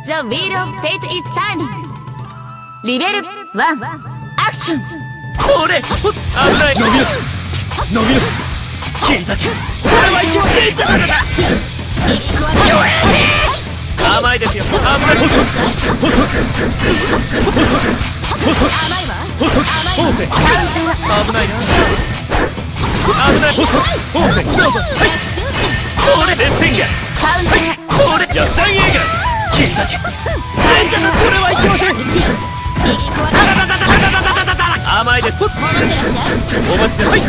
The wheel of fate is turning. リベル1アクション。 これ危ない。伸びろ伸びろ切り裂け。これは勢いでいったからだ。甘いですよ。危ない。細く細く細く細く細く放せ。危ないな。危ない。細く放せ。どうぞ。はいこれレッセンガ。はいこれジャッジャンエーガー。切り裂け。これはいきません。甘いです。お待ちです。はい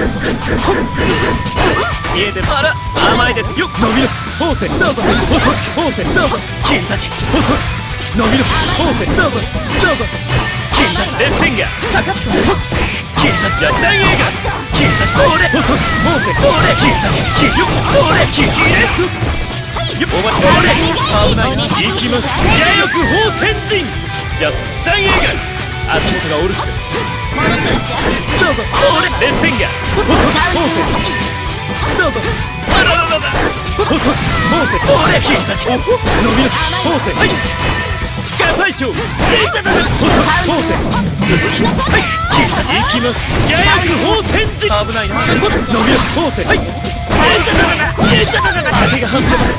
見えてる。あら甘いですよ。伸びろ放せどうぞ。細く放せどうぞ。切り裂け細く伸びろ放せどうぞどうぞ。切り裂けレッセンガーかかった。切り裂けジャッジャンエーガー。切り裂けこれ細く放せこれ切り裂け切りよこれ切りレッドお待ちこれ危ないな。行きます。邪欲法天神ジャスジャンエーガー。足元がおるすです。どうぞ俺レッセンガー細く放せどうぞ。あらららら細く放せこれ切り裂け伸びろ放せはい火災将細く放せはい切り裂けいきます。邪欲法天神危ないな。伸びろ放せはい当てが外れました。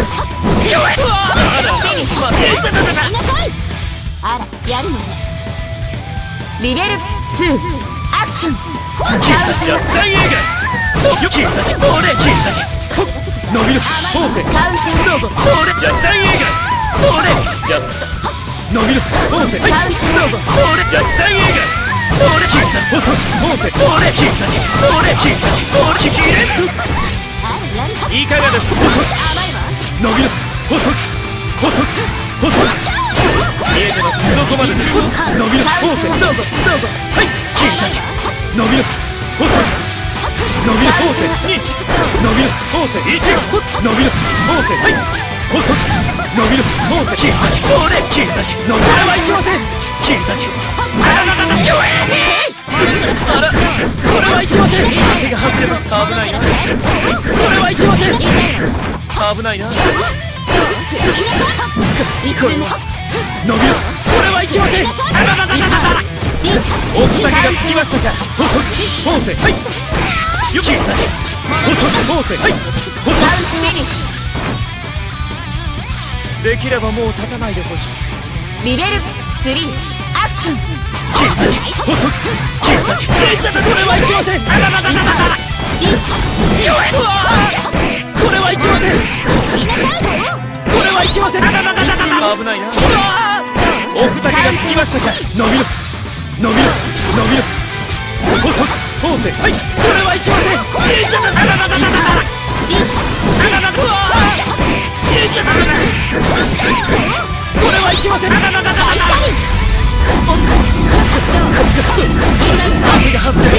あらやるのね。リベル2アクション。 切り裂けジャスジャンエーガー。切り裂けこれ切り裂け伸びろ放せどうぞこれジャスジャンエーガー。これジャス伸びろ放せはいどうぞこれジャスジャンエーガー。これ切り裂け放せこれ切り裂けこれ切り裂けこれ切りレッドいかがですか。伸びろ細く細く細く見えてます。そこまでです。伸びろ放せどうぞどうぞはい切り裂け伸びろ放せ伸びろ放せ2伸びろ放せ1伸びろ放せはい細く伸びろ放せ切り裂けこれ切り裂け伸びろはいきません。切り裂けあらこれはいきません。手が外れました。危ないな。これはいきません。危ないな。これ伸びろこれはいきません。奥先がつきましたか。細く放せはいよ切り裂け細く放せはい細くできればもう立たないでほしい。 リベル3アクション。 切り裂け細く切り裂けこれはいきません。これはいきません。これはいきません。危ないな。おふざけがつきましたか。伸びろ伸びろ伸びろ細く放せはいこれはいきません。これはいきません。当てが外れます。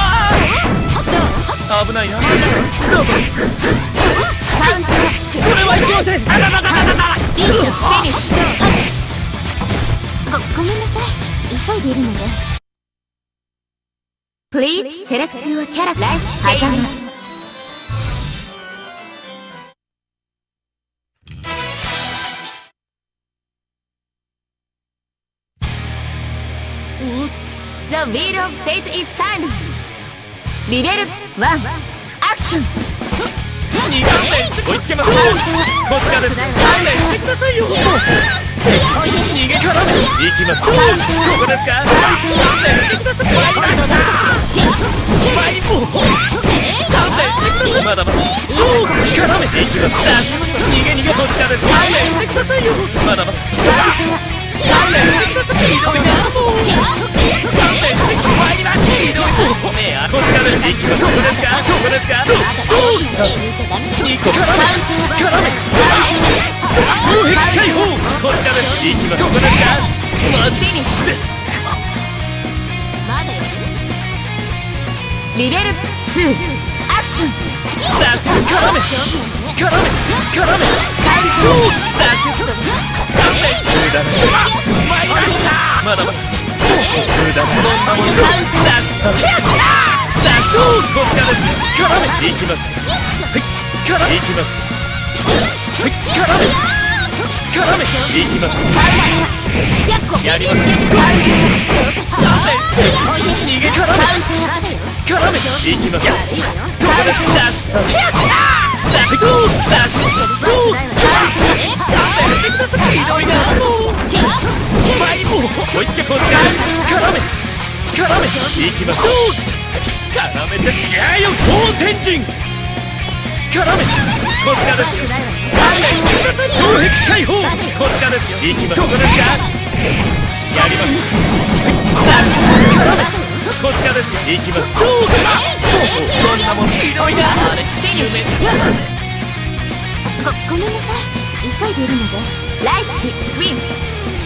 危ないな。どうぞこれはいきません。 ごめんなさい急いでいるので。Please select your character. はざまThe wheel of fate is turning. リベル1アクション。 2番目追いつけます。こちらです。勘弁してくださいよ。逃げからめいきます。ここですか。勘弁してください。参りました参りも勘弁してください。まだまだ絡めていきます。逃げ逃げこちらです。勘弁してくださいよ。まだまだ勘弁してください。ひどいなもう勘弁して参りました。ひどいこちらです。いきます。ここですかここですか。どうぞ2個絡め超壁解放こちらです。いきます。ここですか。マジですか。 まだよ。リベル2アクション。 ダッシュ絡めどうダッシュ無駄な参りました。まだまだ無駄なそんなものダッシュこちらです。絡めていきます。はい絡めていきます。はい絡め絡めいきます。やります。逃げ絡め絡めいきます。ここでダッシュダッシュダッシュひどいな追いつけこっち側絡め絡めいきます。絡めてジャイアン好天神絡めこちらですよ。障壁解放こちらですよ。いきます。ここですかやります。絡めこちらですよ。いきます。どうかそんなもんひどいなあれごめんなさい、急いでいるので。ライチウィン